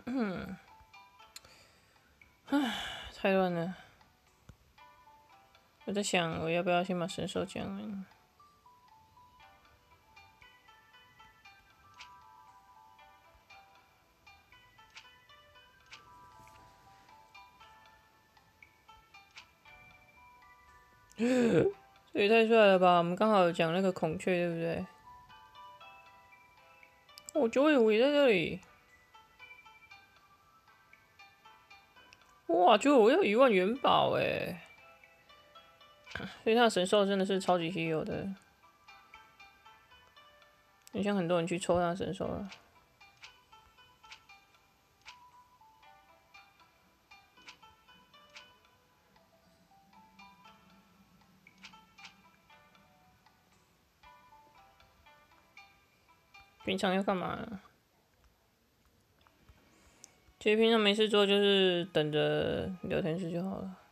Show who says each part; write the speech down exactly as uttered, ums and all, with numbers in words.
Speaker 1: 嗯，唉，太乱了。我在想，我要不要先把神兽讲完？这也太帅了吧！我们刚好有讲那个孔雀，对不对？哦，九尾狐也在这里。哇，九尾狐要一万元宝哎！所以他的神兽真的是超级稀有的，很像很多人去抽他的神兽了。平常要干嘛呢？其实平常没事做，就是等着聊天室就好了。